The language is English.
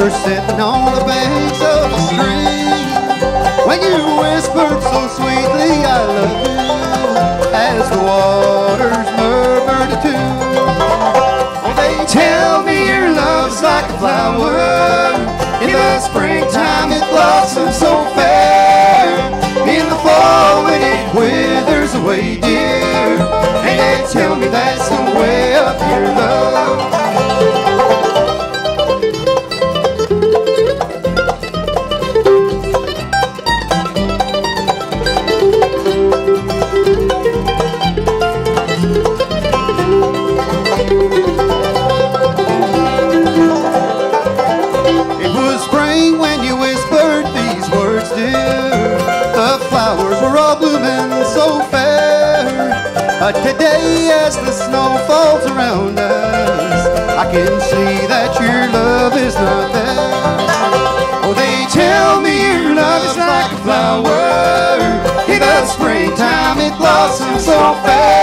were sitting on the banks of the stream when you whispered so sweetly, I love you, as the waters murmured too. Oh, they tell me your love's like a flower. In the springtime it blossoms so fair. In the fall when it withers away, dear. And they tell me that's the way of your love. It was spring when you whispered these words, dear. The flowers were all blooming so fair. But today as the snow falls around us, I can see that your love is not there. Oh, they tell me your love is like a flower. In the springtime it blossoms so fair.